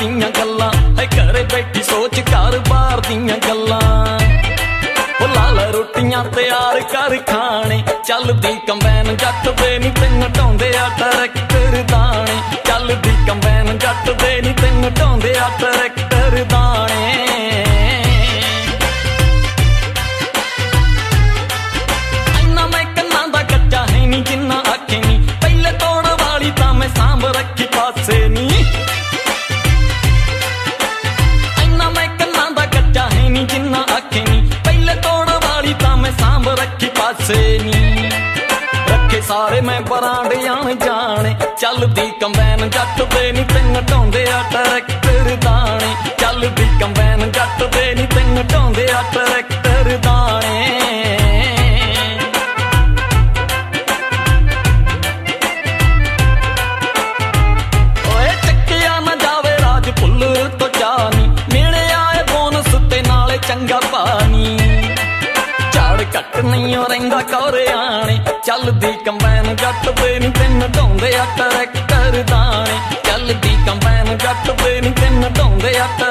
दियां गल्लां है घरे बैठी सोच घर बार दियां गल्लां लाल रोटियां तैयार कर खाने चलदी कंबैन जट दे नी तेन ढाउंदे आ ट्रैक्टर दाने चलदी कंबैन जट दे नी तेन ढाउंदे आ ट्रैक्टर दाने इन्ना मैं कन्ना दा कच्चा है नी जिन्ना आखे नी पहले तोड़ वाली तां मैं सांभ रखी पासे नी इन्ना मैं कन्ना दा कच्चा है नी जिन्ना आखे नी पहले तोड़ वाली तां मैं सांभ रखी पासे नी रखे सारे मैं बरांड आण जाने चलदी कंबैन जट दे नी तेन ढाउंदे आ ट्रैक्टर दाने चलदी कंबैन जट दे नी तेन ढाउंदे आ ट्रैक्टर दाने चंगा पानी झाड़ घट नहीं रहिंदा कौरे आने चलदी कंबैन जट दे नी तेन ढाउंदे आ ट्रैक्टर दाने चलदी कंबैन जट दे नी तेन ढाउंदे आ